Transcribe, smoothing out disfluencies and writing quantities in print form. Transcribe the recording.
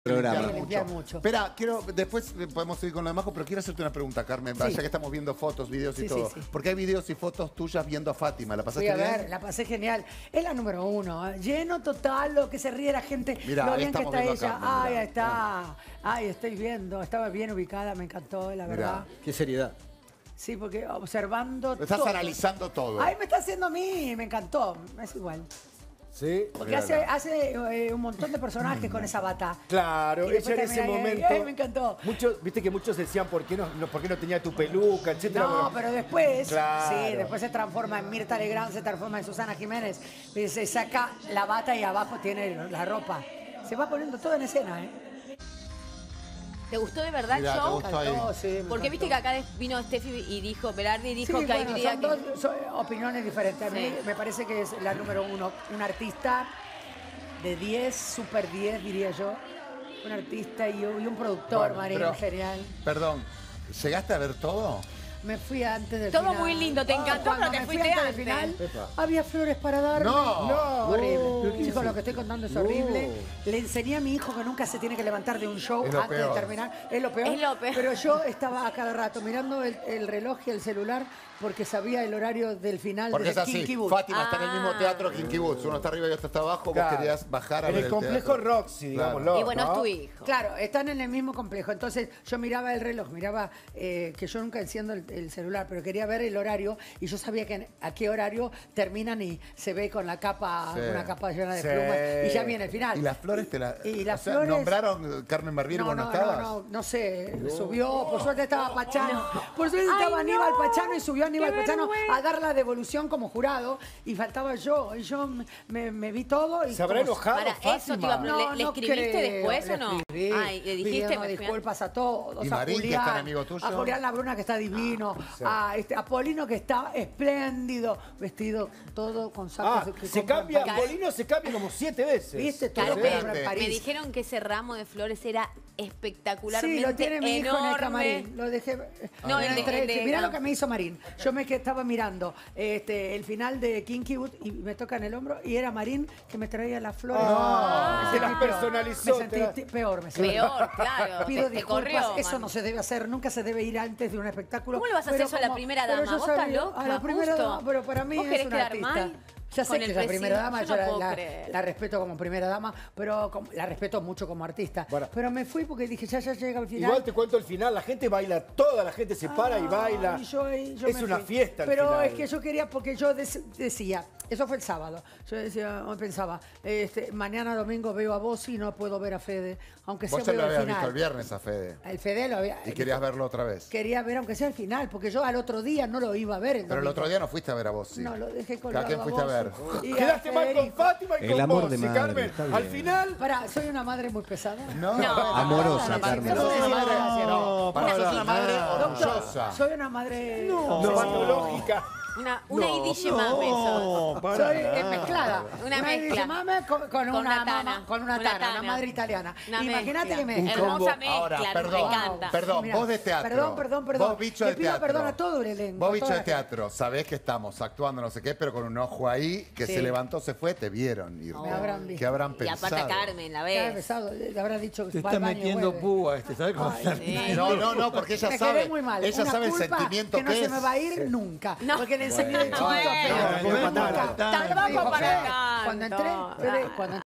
Programa. Mucho. Espera, después podemos seguir con lo demás, pero quiero hacerte una pregunta, Carmen, Sí. ya que estamos viendo fotos, videos y todo. Sí. Porque hay videos y fotos tuyas viendo a Fátima. ¿La pasaste Fui a bien? ver, la pasé genial. Es la número 1. Lleno total, lo que se ríe la gente. Mirá, lo ahí bien que estamos está viendo a ella. Carmen, Ay, mirá. ahí está. Ay, estoy viendo. Estaba bien ubicada, me encantó, la verdad. Qué seriedad. Sí, porque observando Estás todo. analizando todo. Ay, me está haciendo a mí, me encantó. Es igual. Sí. Porque hace un montón de personajes con esa bata. Claro, Y después ella en ese termina ahí, momento. ay, me encantó. Viste que muchos decían por qué no tenía tu peluca, etcétera. No, Bueno, pero después, claro. sí, después se transforma en Mirta Legrand, se transforma en Susana Jiménez, y se saca la bata y abajo tiene la ropa. Se va poniendo todo en escena, ¿eh? ¿Te gustó de verdad Mirá, el te show? gustó ahí. Sí, me Porque viste que encantó. acá vino Steffi y dijo, Berardi dijo Sí, que hay bueno, días son que... dos opiniones diferentes. A mí Sí. me parece que es la número 1, un artista de 10, super 10 diría yo. Un artista y un productor, Bueno, Marín, pero- genial. Perdón, ¿llegaste a ver todo? Me fui antes del Todo final. muy lindo, te encantó, cuando pero te me fui fuiste antes del antes. final, había flores para darme. No. Horrible. Chicos, lo que estoy contando es horrible. Le enseñé a mi hijo que nunca se tiene que levantar de un show Es lo antes peor. de terminar. Es lo peor. Es lo peor. Pero yo estaba a cada rato mirando el reloj y el celular porque sabía el horario del final Porque de es así. Kinky Boots. Fátima está en el mismo teatro que Kinky Boots. Uno está arriba y otro está abajo. Claro. Vos querías bajar a en ver el complejo teatro. Roxy, Claro. digámoslo. Y bueno, ¿no? es tu hijo. Claro, están en el mismo complejo. Entonces yo miraba el reloj, miraba que yo nunca enciendo el celular, pero quería ver el horario y yo sabía que a qué horario terminan y se ve con la capa, Sí. una capa llena de Sí. plumas y ya viene el final. ¿Y las flores te las... Y las o sea, flores- ¿nombraron Carmen Barbieri vos no estabas? no sé, subió, por suerte estaba Pachano, por suerte estaba Aníbal Pachano y subió Aníbal Pachano a dar la devolución como jurado y faltaba yo, y yo me vi todo. Y ¿Se habrá como- enojado Para Fátima? eso te iba a preguntar. ¿Le escribiste creo, después le o no? escribí, Ay, le dijiste, pidiendo me fui a- disculpas a todos, ¿Y a Marín, que Julián, es tan amigo tuyo? a Julián Labruna, que está divino, a Polino, que está espléndido, vestido todo con sacos. que Se compran cambia, para- Polino se cambia como 7 veces. ¿Viste? Todo Claro, lo pero compra en París. me dijeron que ese ramo de flores era Sí, espectacularmente lo tiene mi hijo en el enorme. camarín. Lo dejé. No, el de- Mirá no. lo que me hizo Marín. Yo me estaba mirando el final de Kinky Boot y me toca en el hombro y era Marín que me traía las flores. Ah, Me te las sentí peor. personalizó, Me te las- sentí peor, me sentí Peor, claro. Pido te disculpas, corrió, eso man. no se debe hacer, nunca se debe ir antes de un espectáculo. ¿Cómo le vas a hacer Pero eso a la primera pero dama? yo ¿Vos estás sabía- loca? A la primera Justo. dama, pero para mí ¿Vos es querés una quedar artista. mal Ya sé con que el es la primera presidente? dama, Yo yo no puedo la creer. la respeto como primera dama, pero la respeto mucho como artista. Bueno. Pero me fui porque dije, ya llega el final. Igual te cuento el final, la gente baila, toda la gente se para y baila. Y yo es me una fui. fiesta al Pero final. es que yo quería, porque yo decía, eso fue el sábado. Yo decía, pensaba, mañana domingo veo a vos y no puedo ver a Fede, aunque sea Vos ya veo lo el habías final. visto el viernes a Fede. El Fede lo había. Y querías verlo otra vez. Quería ver, aunque sea el final, porque yo al otro día no lo iba a ver. Pero el otro día no fuiste a ver a vos, sí. No, lo dejé ¿A colgado. quién fuiste a vos ver? y a Quedaste mal con Federico. Fátima y El con amor vos, de ¿sí, madre, Carmen? está Al bien. final... Pará, soy una madre muy pesada. No, Amorosa, No, Carmen. sos una madre, No, para sos una madre Doctor, orgullosa. soy una madre. patológica. Una Idiche Mame sos. Soy mezclada. Una mezcla. Idiche Mame con una una mama, tana. con una Una tana, tana. una madre italiana. Una Imagínate que mezcla. me. Hermosa mezcla, Ahora, me perdón, encanta. perdón, Mirá, vos de teatro. Perdón. Vos bicho Le de pido teatro. perdón a todo el elenco. Vos a bicho toda de la gente. teatro, sabés que estamos actuando no sé qué, pero con un ojo ahí que Sí. se levantó, se fue, te vieron irte. Me habrán visto. ¿Qué habrán Y pensado? aparte a Carmen, la Ya ves. empezado, le habrá dicho que Te va está al baño y metiendo vuelve. púa ¿sabes cómo está? Sí. No, porque ella Me sabe. quedé muy mal. Ella Una sabe el culpa sentimiento que no se es. me va a ir nunca. No. Porque le enseñé de chiquito a Fede. no, Nunca. no, Tampoco para Cuando entré, tanto. Fede, cuando